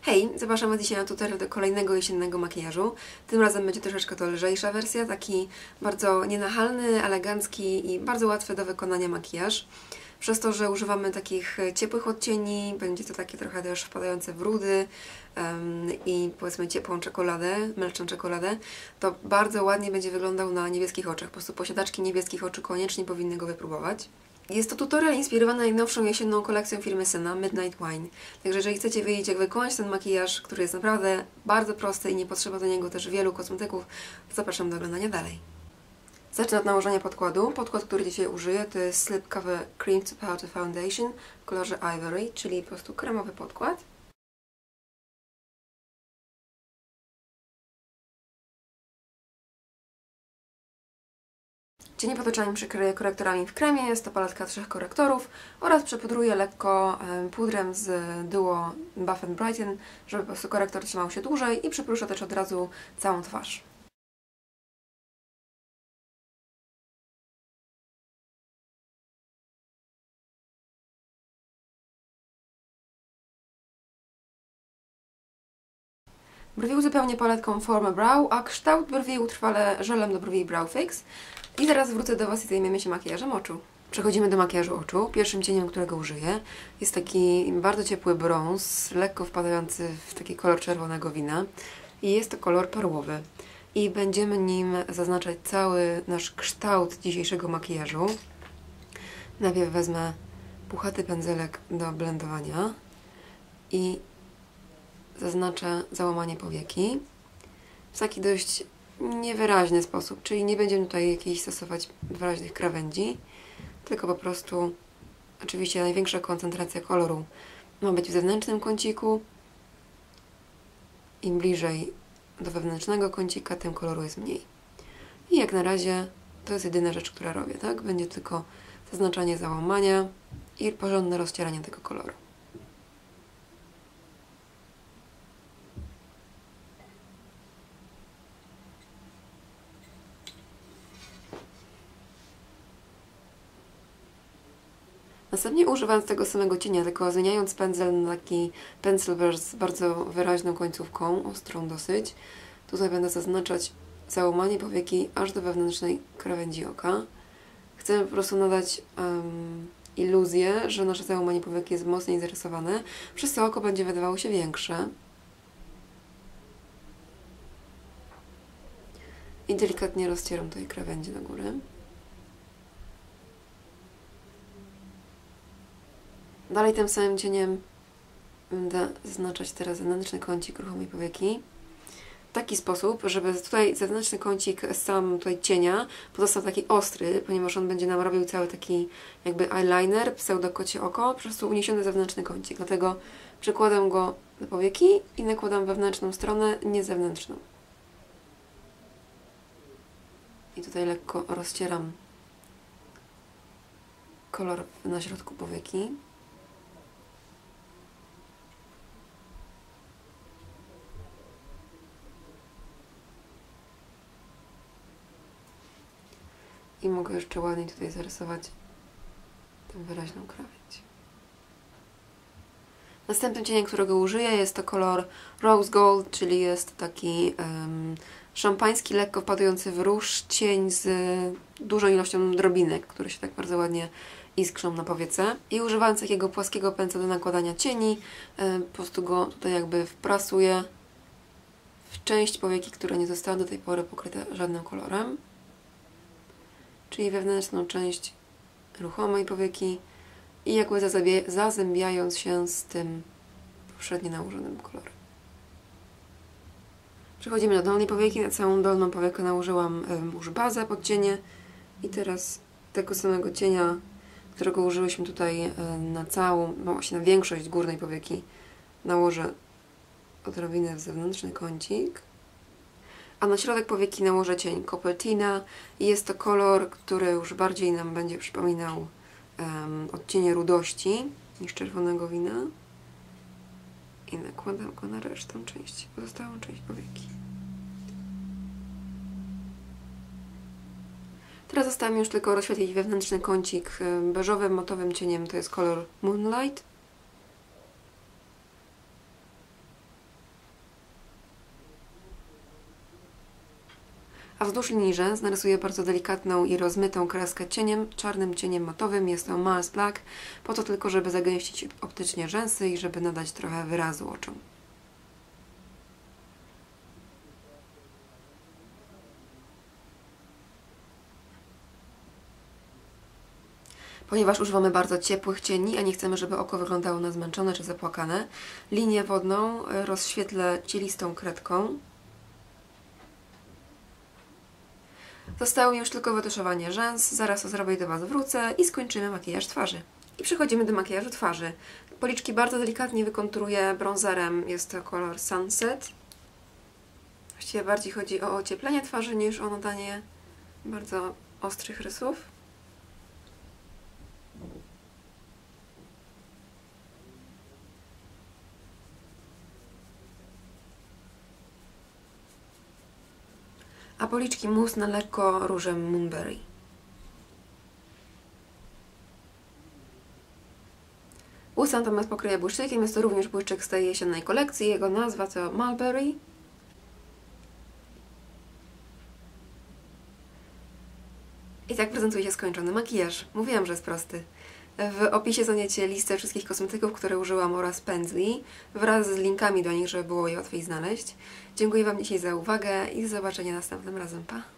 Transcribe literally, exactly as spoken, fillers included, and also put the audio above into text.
Hej, zapraszam Was dzisiaj na tutorial do kolejnego jesiennego makijażu. Tym razem będzie troszeczkę to lżejsza wersja, taki bardzo nienachalny, elegancki i bardzo łatwy do wykonania makijaż. Przez to, że używamy takich ciepłych odcieni, będzie to takie trochę też wpadające w rudy um, i powiedzmy ciepłą czekoladę, mleczną czekoladę, to bardzo ładnie będzie wyglądał na niebieskich oczach. Po prostu posiadaczki niebieskich oczu koniecznie powinny go wypróbować. Jest to tutorial inspirowany najnowszą jesienną kolekcją firmy Senna, Midnight Wine. Także jeżeli chcecie wiedzieć, jak wykonać ten makijaż, który jest naprawdę bardzo prosty i nie potrzeba do niego też wielu kosmetyków, to zapraszam do oglądania dalej. Zacznę od nałożenia podkładu. Podkład, który dzisiaj użyję, to jest Slip Cover Cream to Powder Foundation w kolorze Ivory, czyli po prostu kremowy podkład. Cienie pod oczami przykryję korektorami w kremie, jest to paletka trzech korektorów oraz przepudruję lekko pudrem z duo Buff and Brighten, żeby po prostu korektor trzymał się dłużej i przypruszę też od razu całą twarz. Brwi uzupełnię paletką Forma Brow, a kształt brwi utrwalę żelem do brwi Brow Fix. I zaraz wrócę do Was i zajmiemy się makijażem oczu. Przechodzimy do makijażu oczu. Pierwszym cieniem, którego użyję, jest taki bardzo ciepły brąz, lekko wpadający w taki kolor czerwonego wina. I jest to kolor perłowy. I będziemy nim zaznaczać cały nasz kształt dzisiejszego makijażu. Najpierw wezmę puchaty pędzelek do blendowania i zaznaczę załamanie powieki w taki dość niewyraźny sposób, czyli nie będziemy tutaj jakichś stosować wyraźnych krawędzi, tylko po prostu oczywiście największa koncentracja koloru ma być w zewnętrznym kąciku. Im bliżej do wewnętrznego kącika, tym koloru jest mniej. I jak na razie to jest jedyna rzecz, która robię, tak? Będzie tylko zaznaczanie załamania i porządne rozcieranie tego koloru. Następnie używając tego samego cienia, tylko zmieniając pędzel na taki pencil z bardzo wyraźną końcówką, ostrą dosyć, tutaj będę zaznaczać załamanie powieki aż do wewnętrznej krawędzi oka. Chcemy po prostu nadać um, iluzję, że nasze załamanie powieki jest mocniej zarysowane, przez co oko będzie wydawało się większe. I delikatnie rozcieram tutaj krawędzie do góry. Dalej tym samym cieniem będę zaznaczać teraz zewnętrzny kącik ruchomej powieki w taki sposób, żeby tutaj zewnętrzny kącik sam tutaj cienia pozostał taki ostry, ponieważ on będzie nam robił cały taki jakby eyeliner, pseudo kocie oko, po prostu uniesiony zewnętrzny kącik. Dlatego przykładam go do powieki i nakładam wewnętrzną stronę, nie zewnętrzną. I tutaj lekko rozcieram kolor na środku powieki. I mogę jeszcze ładniej tutaj zarysować tę wyraźną krawędź. Następnym cieniem, którego użyję, jest to kolor Rose Gold, czyli jest taki um, szampański, lekko wpadający w róż cień z dużą ilością drobinek, które się tak bardzo ładnie iskrzą na powiece. I używając takiego płaskiego pędzla do nakładania cieni, um, po prostu go tutaj jakby wprasuję w część powieki, która nie została do tej pory pokryta żadnym kolorem. Czyli wewnętrzną część ruchomej powieki i jakby zazębiając się z tym poprzednio nałożonym kolorem. Przechodzimy do dolnej powieki. Na całą dolną powiekę nałożyłam już bazę pod cienie i teraz tego samego cienia, którego użyłyśmy tutaj na całą, no właśnie na większość górnej powieki, nałożę odrobinę w zewnętrzny kącik. A na środek powieki nałożę cień Coppertina i jest to kolor, który już bardziej nam będzie przypominał um, odcienie rudości niż czerwonego wina. I nakładam go na resztę części, pozostałą część powieki. Teraz zostało mi już tylko rozświetlić wewnętrzny kącik beżowym, matowym cieniem, to jest kolor Moonlight. A wzdłuż linii rzęs narysuję bardzo delikatną i rozmytą kreskę cieniem, czarnym cieniem matowym. Jest to Mars Black, po to tylko, żeby zagęścić optycznie rzęsy i żeby nadać trochę wyrazu oczom. Ponieważ używamy bardzo ciepłych cieni, a nie chcemy, żeby oko wyglądało na zmęczone czy zapłakane, linię wodną rozświetlę cielistą kredką. Zostało mi już tylko wytuszowanie rzęs, zaraz to zrobię i do Was wrócę i skończymy makijaż twarzy. I przechodzimy do makijażu twarzy. Policzki bardzo delikatnie wykonturuję bronzerem, jest to kolor Sunset. Właściwie bardziej chodzi o ocieplenie twarzy niż o nadanie bardzo ostrych rysów. A policzki mus na lekko różem Moonberry. Usta natomiast pokryję błyszczykiem, jest to również błyszczyk z tej jesiennej kolekcji, jego nazwa to Mulberry. I tak prezentuje się skończony makijaż. Mówiłam, że jest prosty. W opisie znajdziecie listę wszystkich kosmetyków, które użyłam oraz pędzli, wraz z linkami do nich, żeby było je łatwiej znaleźć. Dziękuję Wam dzisiaj za uwagę i do zobaczenia następnym razem. Pa!